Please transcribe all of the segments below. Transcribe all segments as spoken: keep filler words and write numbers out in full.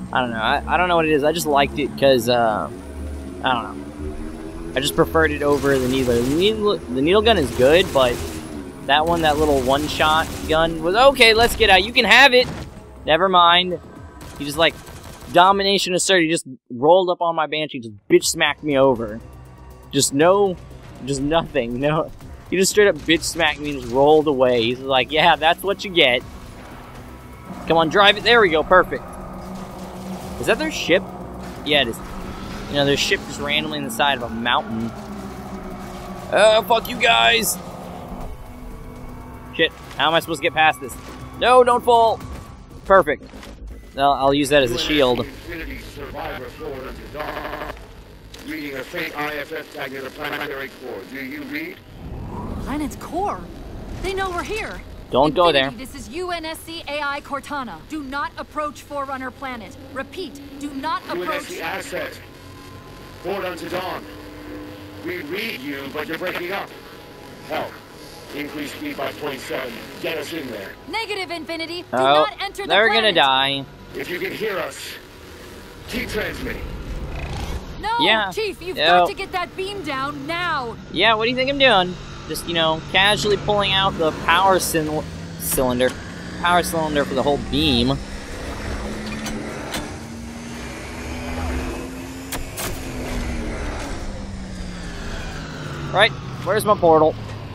I don't know. I, I don't know what it is. I just liked it because, uh, I don't know. I just preferred it over the needler. The needle, the needle gun is good, but that one, that little one-shot gun was, okay, let's get out. You can have it. Never mind. He just, like, domination asserted. He just rolled up on my Banshee, just bitch smacked me over. Just no, just nothing. No, he just straight up bitch smacked me and just rolled away. He's like, yeah, that's what you get. Come on, drive it. There we go. Perfect. Is that their ship? Yeah, it is. You know, their ship just randomly in the side of a mountain. Oh, fuck you guys. Shit. How am I supposed to get past this? No, don't fall. Perfect. I'll, I'll use that as a shield. Reading a faint I F F tag near the planetary core. Do you read? Planet's core? They know we're here. Don't Infinity, go there. This is U N S C A I Cortana. Do not approach Forerunner Planet. Repeat, do not approach... U N S C asset. Forward unto dawn. We read you, but you're breaking up. Help. Increase speed by point seven. Get us in there. Negative, Infinity. Do oh, not enter the they're planet. gonna die. If you can hear us, keep transmitting. No, yeah. Chief, you've Yo. got to get that beam down now. Yeah, what do you think I'm doing? Just, you know, casually pulling out the power cyn cylinder. Power cylinder for the whole beam. Right, where's my portal?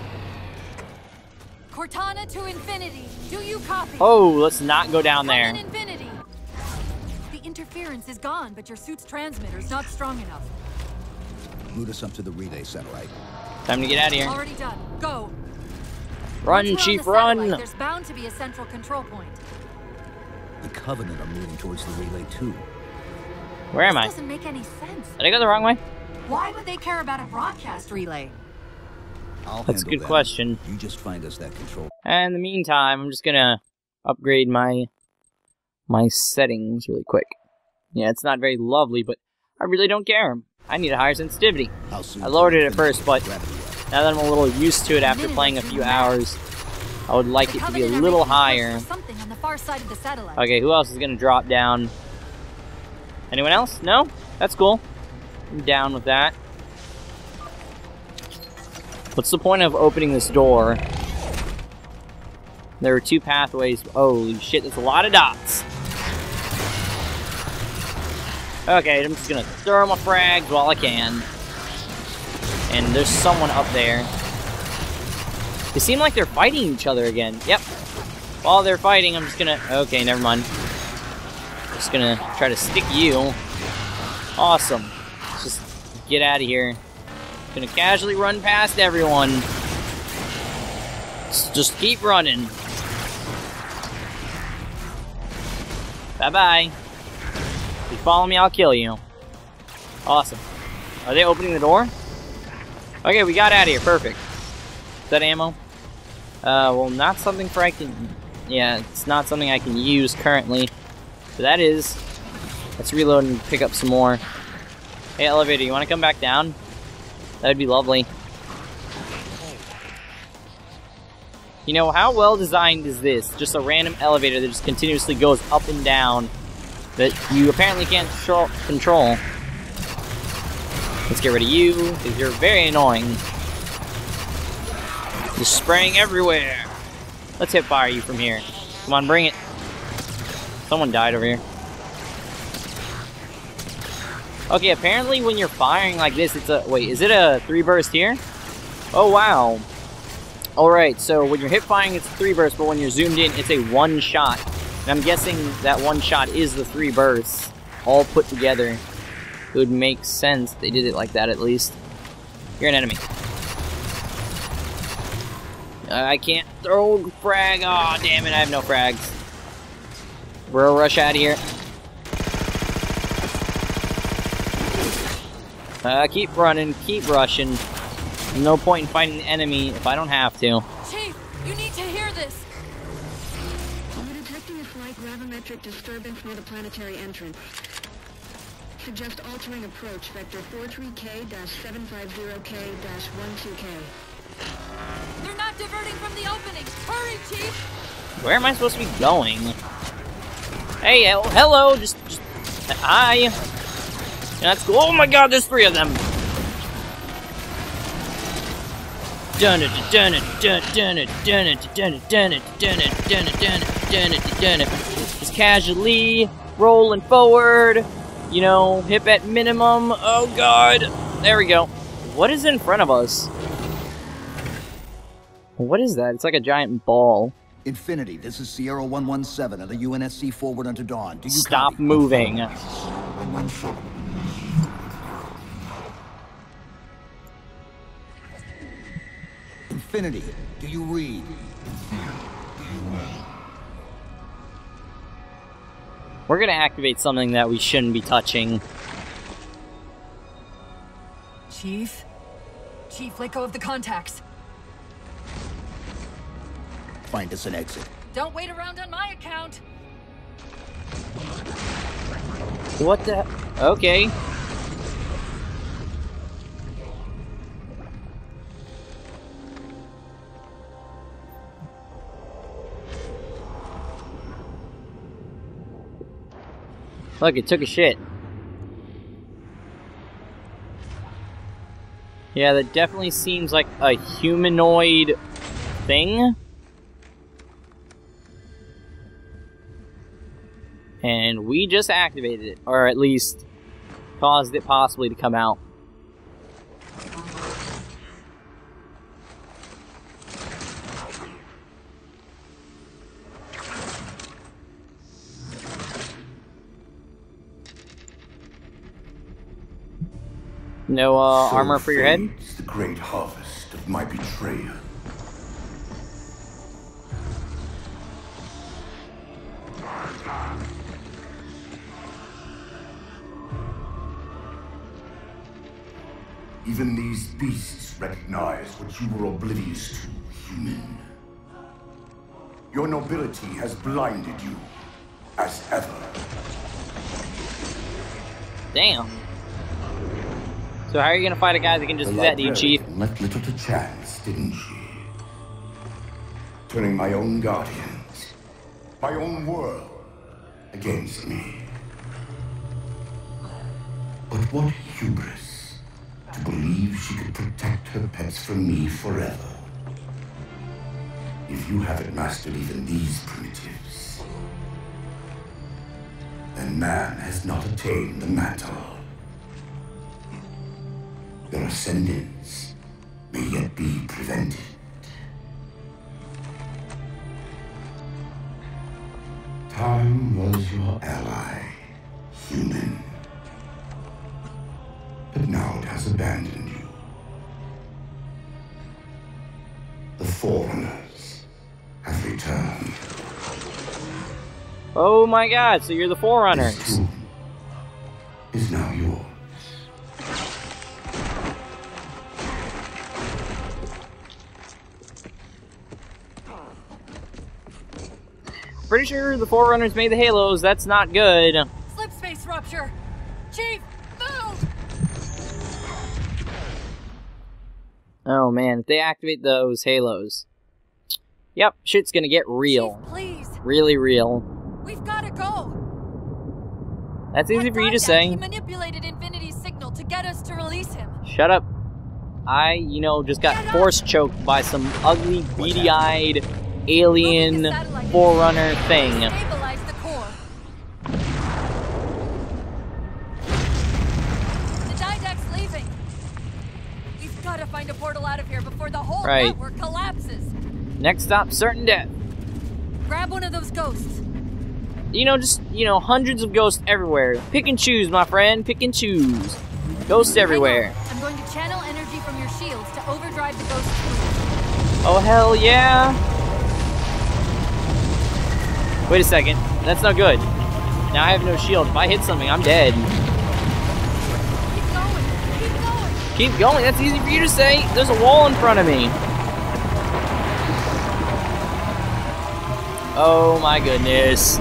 Cortana to Infinity. Do you copy? Oh, let's not go down there. Come in Infinity. The interference is gone, but your suit's transmitter's not strong enough. Route us up to the relay satellite. Time to get out of here. Already done. Go. Run, Once we're on Chief, the run! satellite, there's bound to be a central control point. The Covenant are moving towards the relay too. Where am This I? doesn't make any sense. Did I go the wrong way? Why would they care about a broadcast relay? I'll That's a handle good that. question. You just find us that control. And in the meantime, I'm just gonna upgrade my my settings really quick. Yeah, it's not very lovely, but I really don't care. I need a higher sensitivity. I lowered it at first, but now that I'm a little used to it after playing a few hours, I would like it to be a little higher. Something on the far side of the satellite. Okay, who else is gonna drop down? Anyone else? No? That's cool. I'm down with that. What's the point of opening this door? There are two pathways. Holy shit, there's a lot of dots. Okay, I'm just gonna throw my frags while I can. And there's someone up there. They seem like they're fighting each other again. Yep. While they're fighting, I'm just gonna... Okay, never mind. Just gonna try to stick you. Awesome. Let's just get out of here. Gonna casually run past everyone. Just, just keep running. Bye-bye. If you follow me, I'll kill you. Awesome. Are they opening the door? Okay, we got out of here. Perfect. Is that ammo? Uh, well, not something for I can... Yeah, it's not something I can use currently. But that is... Let's reload and pick up some more. Hey, elevator, you want to come back down? That'd be lovely. You know, how well designed is this? Just a random elevator that just continuously goes up and down that you apparently can't control. Let's get rid of you, because you're very annoying. Just spraying everywhere. Let's hit fire you from here. Come on, bring it. Someone died over here. Okay, apparently when you're firing like this, it's a... Wait, is it a three burst here? Oh, wow. Alright, so when you're hip firing, it's a three burst, but when you're zoomed in, it's a one shot. And I'm guessing that one shot is the three bursts, all put together. It would make sense if they did it like that, at least. You're an enemy. Uh, I can't throw frag. Aw, oh, damn it, I have no frags. We'll rush out of here. Uh, keep running, keep rushing. No point in fighting the enemy if I don't have to. Chief, you need to hear this. We're detecting a slight gravimetric disturbance near the planetary entrance. Suggest altering approach vector four three K seven five zero K one two K. They're not diverting from the opening. Hurry, Chief! Where am I supposed to be going? Hey, hello, just, just Hi. That's cool. Oh my god, there's three of them. Dun it, dun it, dun it, dun it, dun it, dun it, dun it, dun it, dun it, dun it, dun it, dun it. Just casually rolling forward. You know, hip at minimum. Oh god. There we go. What is in front of us? What is that? It's like a giant ball. Infinity, this is Sierra one one seven of the U N S C forward unto dawn. Do you Stop copy? moving. Infinity, do you read? We're gonna activate something that we shouldn't be touching. Chief? Chief, let go of the contacts. Find us an exit. Don't wait around on my account. What the? Okay. Look, it took a shit. Yeah, that definitely seems like a humanoid thing. And we just activated it, or at least caused it possibly to come out. No uh, So armor for your head? fades the great harvest of my betrayal. Even these beasts recognize what you were oblivious to, human. Your nobility has blinded you, as ever. Damn. So how are you gonna fight a guy that can just do that to you, Chief? Left little to chance, didn't she? Turning my own guardians, my own world, against me. But what hubris to believe she could protect her pets from me forever. If you haven't mastered even these primitives, then man has not attained the mantle. Their ascendance may yet be prevented. Time was your ally, human. But now it has abandoned you. The Forerunners have returned. Oh my god, so you're the Forerunners. This tomb is now yours. Pretty sure the Forerunners made the Halos, that's not good. Slip space rupture! Chief, move! Oh man, if they activate those Halos. Yep, shit's gonna get real. Chief, please! Really real. We've gotta go! That's easy At for you to Didact, say. He manipulated Infinity's signal to get us to release him. Shut up. I, you know, just got Get up. force choked by some ugly, beady-eyed, alien, Moving the satellite Forerunner thing. Stabilize the core. The Didact's leaving. We've gotta find a portal out of here before the whole Right. network collapses. Next stop, certain death. Grab one of those ghosts. You know, just, you know, hundreds of ghosts everywhere. Pick and choose, my friend. Pick and choose. Ghosts everywhere. Hang on. I'm going to channel energy from your shields to overdrive the ghost pool. Oh, hell yeah. Wait a second. That's not good. Now I have no shield. If I hit something, I'm dead. Keep going. Keep going. Keep going. That's easy for you to say. There's a wall in front of me. Oh my goodness.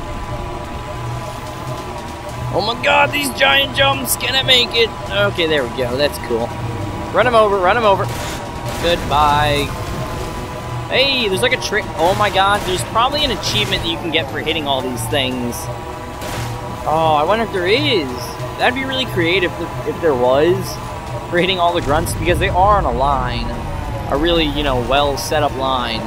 Oh my god, these giant jumps. Can I make it? Okay, there we go. That's cool. Run him over. Run him over. Goodbye. Hey, there's like a trick. Oh my god, there's probably an achievement that you can get for hitting all these things. Oh, I wonder if there is. That'd be really creative if, if there was, for hitting all the grunts, because they are on a line. A really, you know, well set up line.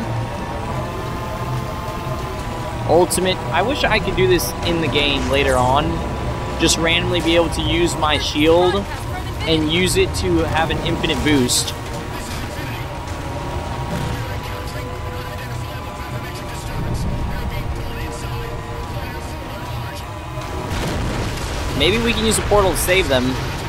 Ultimate. I wish I could do this in the game later on. Just randomly be able to use my shield and use it to have an infinite boost. Maybe we can use a portal to save them.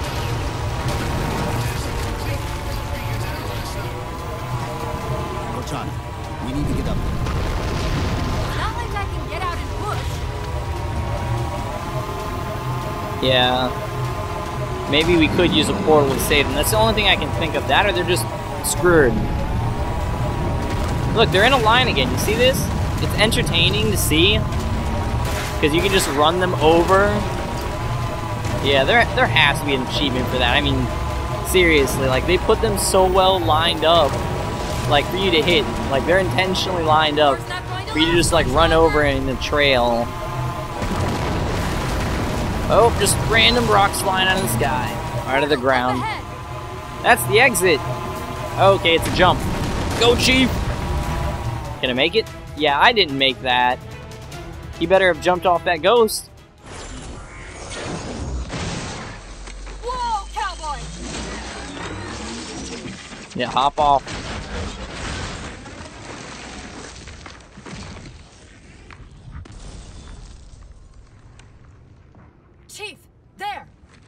Cortana, we need to get up there. Not like I can get out and push. Yeah. Maybe we could use a portal to save them. That's the only thing I can think of. That or they're just screwed. Look, they're in a line again. You see this? It's entertaining to see. Because you can just run them over. Yeah, there there has to be an achievement for that. I mean, seriously, like, they put them so well lined up, like, for you to hit. Like, they're intentionally lined up for you to just, like, run over in the trail. Oh, just random rocks flying out of the sky. Out of the ground. That's the exit. Okay, it's a jump. Go, Chief! Can I make it? Yeah, I didn't make that. He better have jumped off that ghost. Yeah, hop off. Chief, there.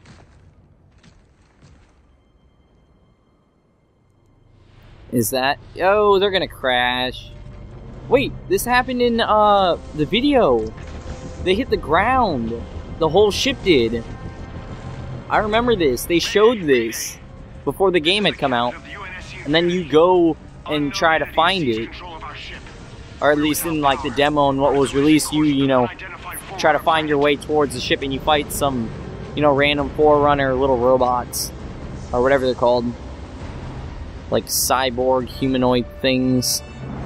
Is that? Oh, they're gonna crash. Wait, this happened in uh the video. They hit the ground. The whole ship did. I remember this. They showed this before the game had come out. And then you go and try to find it. Or at least in, like, the demo and what was released, you, you know, try to find your way towards the ship and you fight some, you know, random Forerunner little robots. Or whatever they're called. Like, cyborg, humanoid things.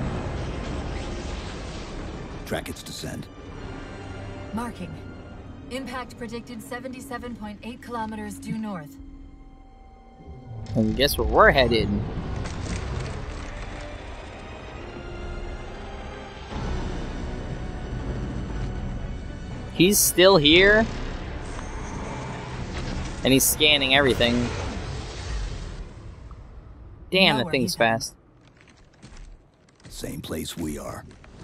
Track its descent. Marking. Impact predicted seventy-seven point eight kilometers due north. And guess where we're headed? He's still here. And he's scanning everything. Damn, that thing's fast. Same place we are.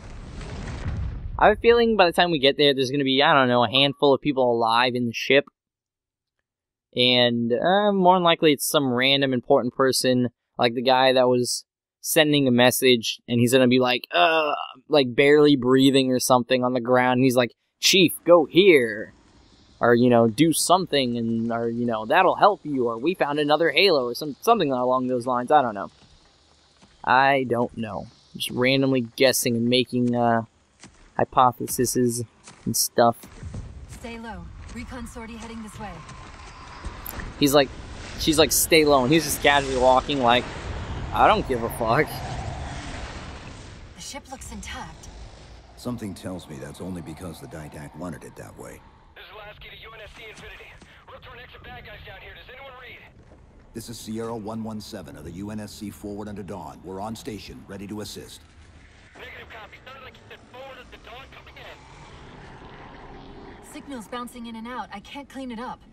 I have a feeling by the time we get there, there's going to be, I don't know, a handful of people alive in the ship. And uh, more than likely it's some random important person, like the guy that was sending a message, and he's gonna be like, uh, like barely breathing or something on the ground, and he's like, Chief, go here, or, you know, do something, and, or, you know, that'll help you, or we found another Halo, or some something along those lines. I don't know. I don't know. Just randomly guessing and making, uh, hypotheses and stuff. Stay low. Recon sortie heading this way. He's like, she's like, stay low, and he's just casually walking like, I don't give a fuck. The ship looks intact. Something tells me that's only because the Didact wanted it that way. This is Lasky to U N S C Infinity. We're up to our next bad guys down here. Does anyone read? This is Sierra one one seven of the U N S C forward under Dawn. We're on station, ready to assist. Negative copy. Sounded like you said forward at the Dawn coming in. Signal's bouncing in and out. I can't clean it up.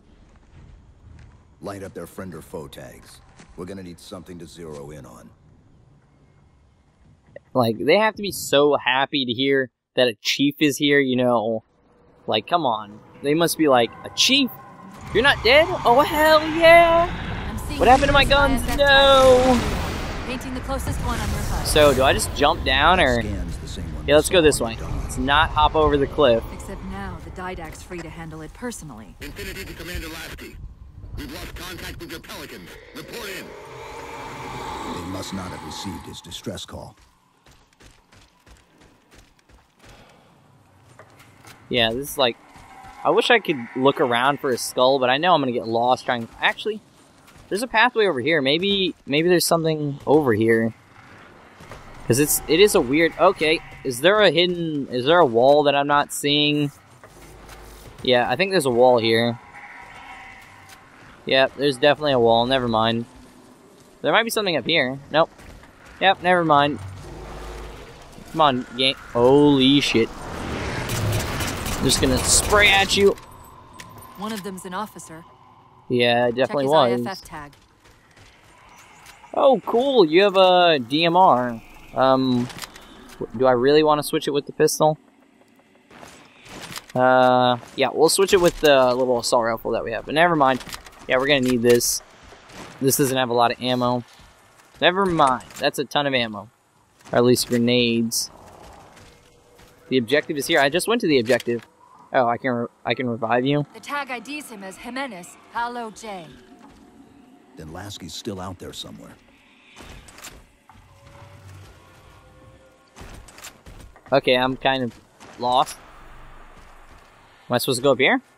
Light up their friend or foe tags. We're gonna need something to zero in on. Like, they have to be so happy to hear that a chief is here, you know. Like, come on. They must be like, a chief? You're not dead? Oh, hell yeah! What happened to my guns? No! Painting the closest one on your H U D. So, do I just jump down, or... Yeah, let's go this way. Let's not hop over the cliff. Except now, the Didact's free to handle it personally. Infinity to Commander Lasky. We've lost contact with your Pelicans. Report in. They must not have received his distress call. Yeah, this is like... I wish I could look around for a skull, but I know I'm gonna get lost trying... Actually, there's a pathway over here. Maybe maybe there's something over here. Because it's, it is a weird... Okay, is there a hidden... Is there a wall that I'm not seeing? Yeah, I think there's a wall here. Yep, there's definitely a wall. Never mind. There might be something up here. Nope. Yep, never mind. Come on, game. Holy shit. I'm just gonna spray at you. One of them's an officer. Yeah, it definitely Check his was. I F F tag. Oh, cool. You have a D M R. Um, do I really want to switch it with the pistol? Uh, yeah, we'll switch it with the little assault rifle that we have. But never mind. Yeah, we're gonna need this. This doesn't have a lot of ammo. Never mind. That's a ton of ammo. Or at least grenades. The objective is here. I just went to the objective. Oh, I can re I can revive you. The tag I Ds him as Jimenez, Halo J. Then Lasky's still out there somewhere. Okay, I'm kind of lost. Am I supposed to go up here?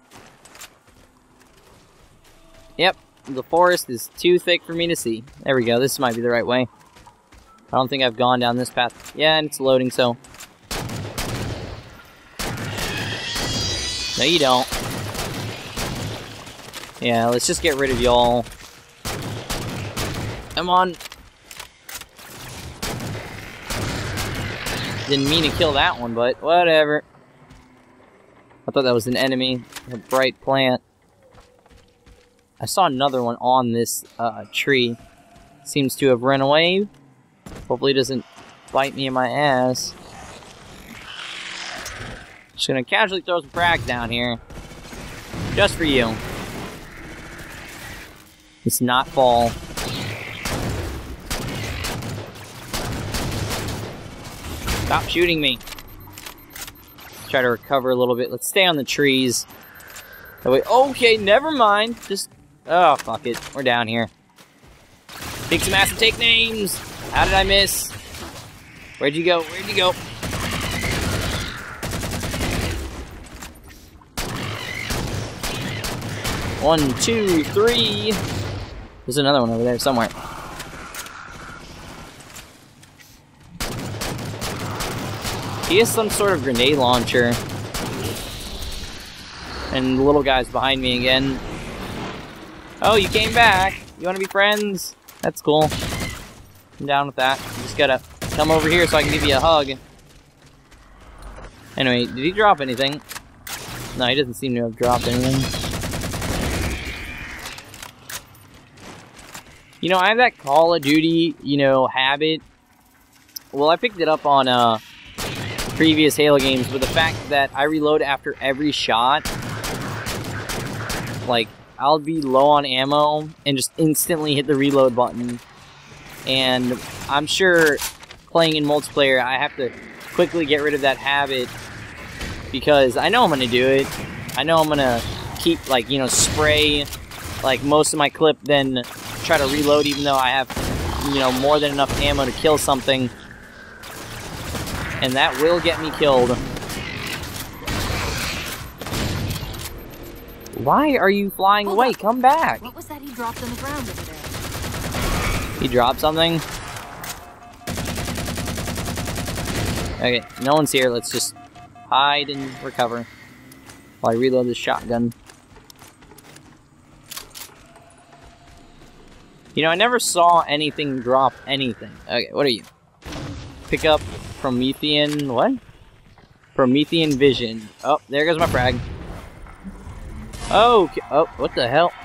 Yep, the forest is too thick for me to see. There we go, this might be the right way. I don't think I've gone down this path. Yeah, and it's loading, so... No, you don't. Yeah, let's just get rid of y'all. Come on. Didn't mean to kill that one, but whatever. I thought that was an enemy. A bright plant. I saw another one on this uh, tree. Seems to have run away. Hopefully it doesn't bite me in my ass. Just gonna casually throw some frags down here. Just for you. It's not fall. Stop shooting me. Let's try to recover a little bit. Let's stay on the trees. That way. Okay, never mind. Just. Oh, fuck it. We're down here. Kick some ass and take names. How did I miss? Where'd you go? Where'd you go? One, two, three. There's another one over there somewhere. He has some sort of grenade launcher. And the little guy's behind me again. Oh, you came back. You want to be friends? That's cool. I'm down with that. You just gotta come over here so I can give you a hug. Anyway, did he drop anything? No, he doesn't seem to have dropped anything. You know, I have that Call of Duty, you know, habit. Well, I picked it up on uh, previous Halo games, but the fact that I reload after every shot, like, I'll be low on ammo and just instantly hit the reload button. And I'm sure playing in multiplayer, I have to quickly get rid of that habit because I know I'm going to do it. I know I'm going to keep, like, you know, spray, like, most of my clip, then try to reload even though I have, you know, more than enough ammo to kill something. And that will get me killed. Why are you flying Hold away? up. Come back. What was that he dropped on the ground over there? He dropped something? Okay, no one's here. Let's just hide and recover while I reload this shotgun. You know, I never saw anything drop anything. Okay, what are you? Pick up Promethean... what? Promethean Vision. Oh, there goes my frag. Oh, oh, what the hell?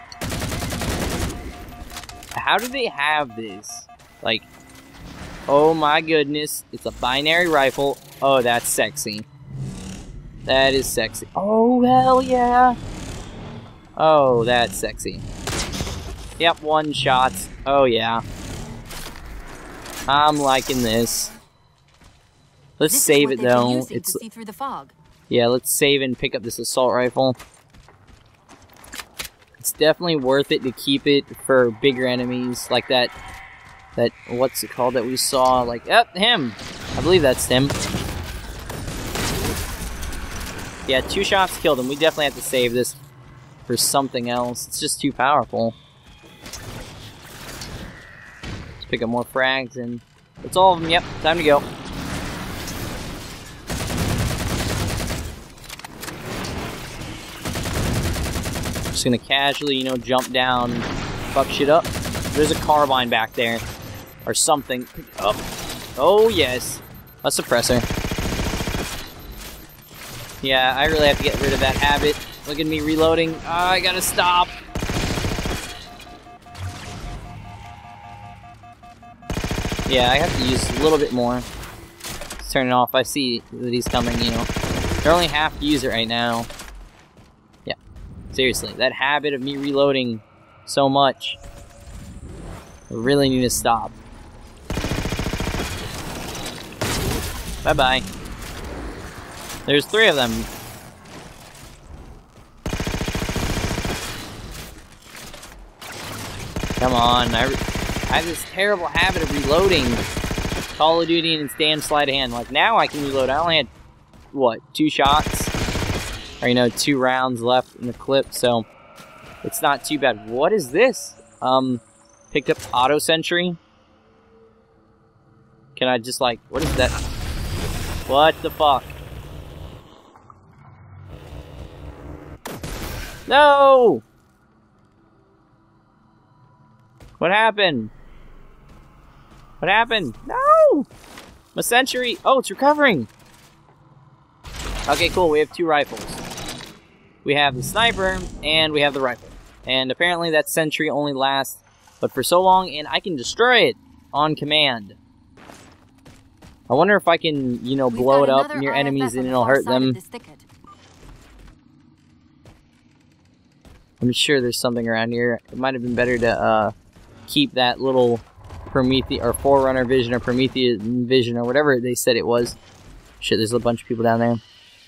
How do they have this? Like, oh my goodness. It's a binary rifle. Oh, that's sexy. That is sexy. Oh, hell yeah. Oh, that's sexy. Yep, one shots. Oh, yeah. I'm liking this. Let's This save is it, what they've been though. using It's to see through the fog. Yeah, let's save and pick up this assault rifle. It's definitely worth it to keep it for bigger enemies like that. That what's it called that we saw? Like, oh, him. I believe that's him. Yeah, two shots killed him. We definitely have to save this for something else. It's just too powerful. Let's pick up more frags and that's all of them. Yep, time to go. Just gonna casually, you know, jump down, fuck shit up. There's a carbine back there. Or something. Up. Oh, yes. A suppressor. Yeah, I really have to get rid of that habit. Look at me reloading. Oh, I gotta stop. Yeah, I have to use a little bit more. Let's turn it off. I see that he's coming, you know. I only have to use it right now. Yeah. Seriously, that habit of me reloading so much. I really need to stop. Bye-bye. There's three of them. Come on. I, I have this terrible habit of reloading Call of Duty and its damn sleight of hand. Like, now I can reload. I only had, what, two shots? Or, you know, two rounds left in the clip, so it's not too bad. What is this? Um, picked up auto sentry. Can I just, like, what is that? What the fuck? No! What happened? What happened? No! My sentry! Oh, it's recovering! Okay, cool. We have two rifles. We have the sniper, and we have the rifle. And apparently that sentry only lasts but for so long, and I can destroy it on command. I wonder if I can, you know, blow it up near enemies and it'll hurt them. I'm sure there's something around here. It might have been better to uh, keep that little Prometheus or Forerunner vision or Prometheus vision or whatever they said it was. Shit, there's a bunch of people down there.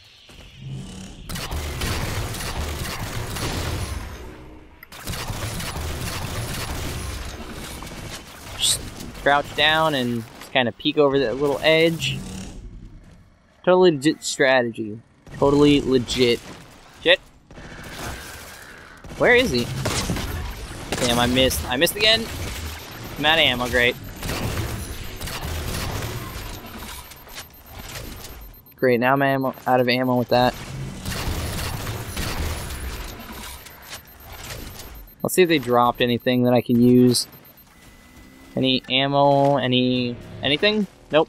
Just crouch down and kind of peek over that little edge. Totally legit strategy. Totally legit. Shit. Where is he? Damn, I missed. I missed again. I'm out of ammo, great. Great, now I'm ammo, out of ammo with that. Let's see if they dropped anything that I can use. Any ammo, any... anything? Nope.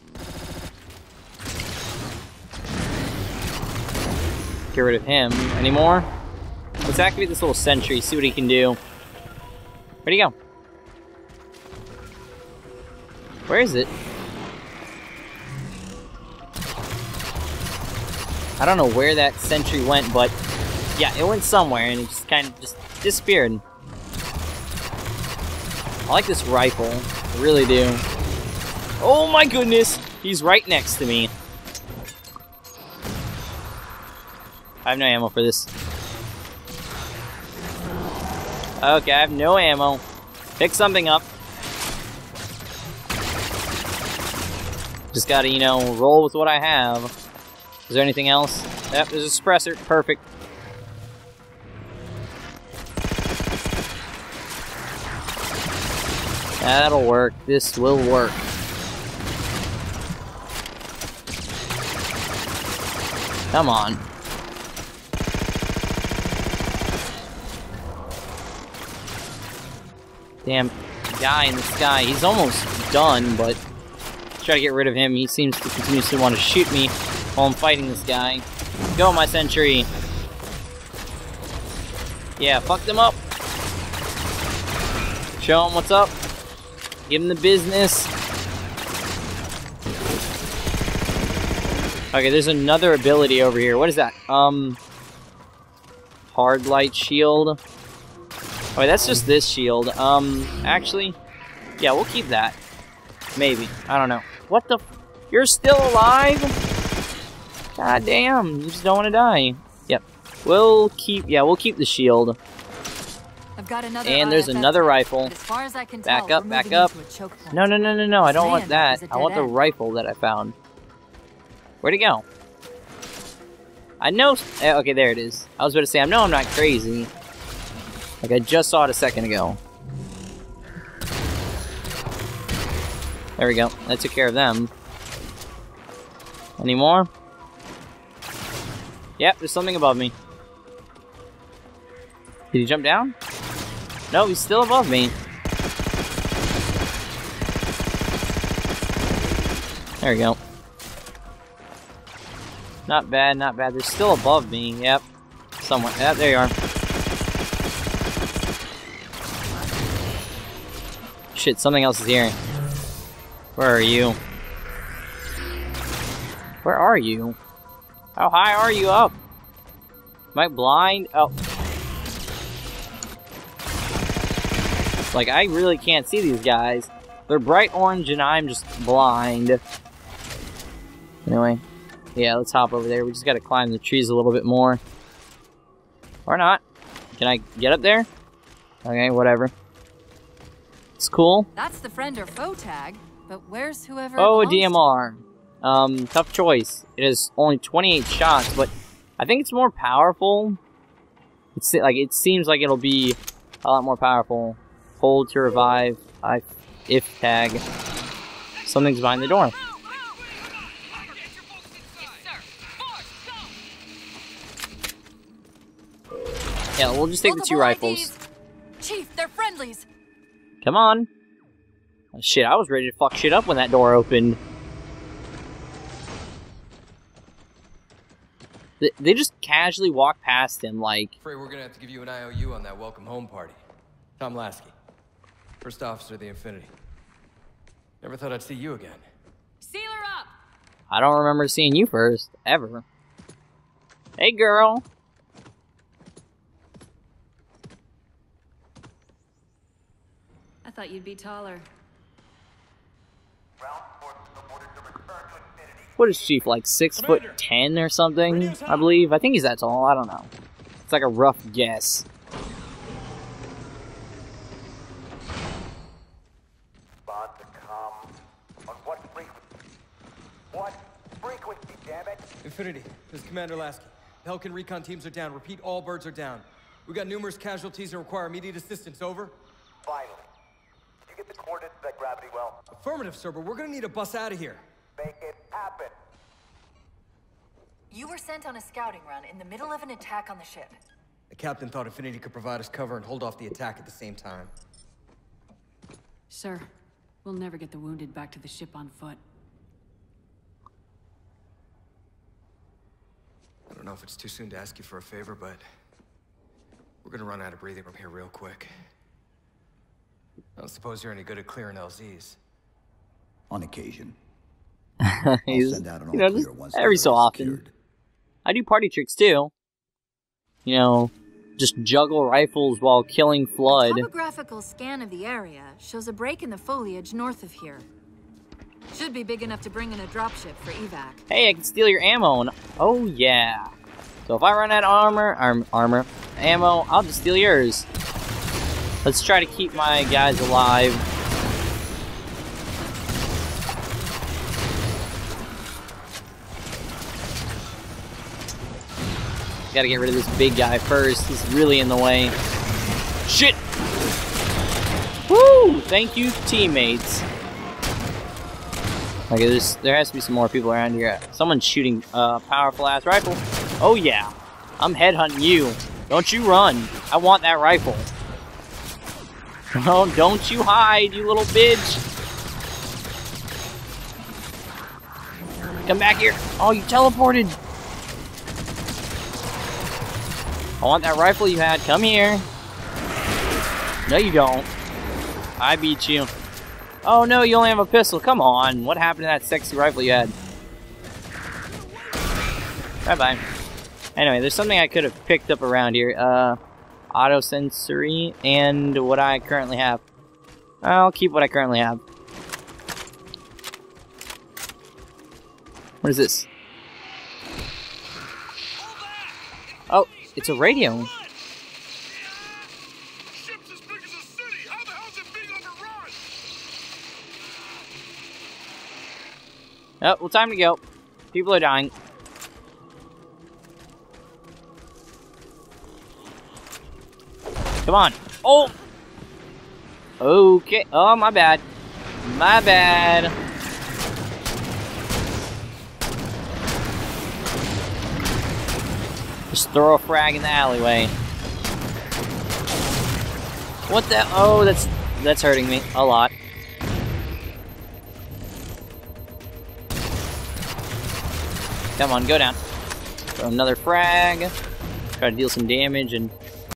Get rid of him. Any more? Let's activate this little sentry, see what he can do. Where'd he go? Where is it? I don't know where that sentry went, but yeah, it went somewhere and it just kind of just disappeared. I like this rifle. I really do. Oh my goodness! He's right next to me. I have no ammo for this. Okay, I have no ammo. Pick something up. Just gotta, you know, roll with what I have. Is there anything else? Yep, there's a suppressor. Perfect. That'll work. This will work. Come on. Damn guy in the sky. He's almost done, but try to get rid of him. He seems to continuously want to shoot me while I'm fighting this guy. Go, my sentry. Yeah, fuck them up. Show him what's up. Give him the business. Okay, there's another ability over here. What is that? Um, hard light shield. Oh, wait, that's just this shield. Um, actually, yeah, we'll keep that. Maybe. I don't know. What the? F You're still alive? God damn, you just don't want to die. Yep. We'll keep, yeah, we'll keep the shield. I've got another and there's another rifle. As far as I can back tell, up, back up. No, no, no, no, no, I don't want that. I want the rifle that I found. Where'd it go? I know, okay, there it is. I was about to say, I know I'm not crazy. Like, I just saw it a second ago. There we go. That took care of them. Any more? Yep, there's something above me. Did he jump down? No, he's still above me. There we go. Not bad, not bad. They're still above me. Yep. Somewhere. Yep, there you are. Shit, something else is here. Where are you? Where are you? How high are you up? Am I blind? Oh. Like, I really can't see these guys. They're bright orange and I'm just blind. Anyway. Yeah, let's hop over there. We just gotta climb the trees a little bit more. Or not. Can I get up there? Okay, whatever. It's cool. That's the friend or foe tag, but where's whoever Oh, a belongs D M R. Um, tough choice. It is only twenty-eight shots, but I think it's more powerful. It's like it seems like it'll be a lot more powerful. Hold to revive. I, if tag. Something's behind the door. Yeah, we'll just take the two rifles. Chief, they're friendlies. Come on. Oh, shit, I was ready to fuck shit up when that door opened. They, they just casually walk past him like... Afraid we're gonna have to give you an I O U on that welcome home party. Tom Lasky, first officer of the Infinity. Never thought I'd see you again. Seal her up. I don't remember seeing you first, ever. Hey, girl. I thought you'd be taller. What is Chief, like six foot ten or something? I believe. I think he's that tall. I don't know. It's like a rough guess. On what frequency? What frequency, damn it? Infinity, this is Commander Lasky. Pelican recon teams are down. Repeat, all birds are down. We got numerous casualties and require immediate assistance. Over. Finally. Did you get the coordinates of that gravity well? Affirmative, sir, but we're gonna need a bus out of here. Make it happen. You were sent on a scouting run in the middle of an attack on the ship. The captain thought Infinity could provide us cover and hold off the attack at the same time. Sir, we'll never get the wounded back to the ship on foot. I don't know if it's too soon to ask you for a favor, but we're gonna run out of breathing room here real quick. I don't suppose you're any good at clearing L Zs. On occasion. He's, I'll send out an you know, all just clear once every the so rest often. cured. I do party tricks too. You know, just juggle rifles while killing Flood. A topographical scan of the area shows a break in the foliage north of here. Should be big enough to bring in a dropship for evac. Hey, I can steal your ammo. And, oh yeah. So if I run out of armor, arm, armor, ammo, I'll just steal yours. Let's try to keep my guys alive. Gotta get rid of this big guy first. He's really in the way. Shit! Woo! Thank you, teammates. Okay, there's, there has to be some more people around here. Someone's shooting a uh, powerful ass rifle. Oh yeah. I'm headhunting you. Don't you run. I want that rifle. Oh, don't you hide, you little bitch. Come back here. Oh, you teleported. I want that rifle you had. Come here. No, you don't. I beat you. Oh, no, you only have a pistol. Come on. What happened to that sexy rifle you had? Bye-bye. Anyway, there's something I could have picked up around here. Uh, auto sensory and what I currently have. I'll keep what I currently have. What is this? Oh, it's a radio. Ship's as big as a city. How the hell's it being overrun? Oh, well, time to go. People are dying. Come on. Oh! Okay. Oh, my bad. My bad. Just throw a frag in the alleyway. What the? Oh, that's that's hurting me a lot. Come on, go down. Throw another frag. Try to deal some damage and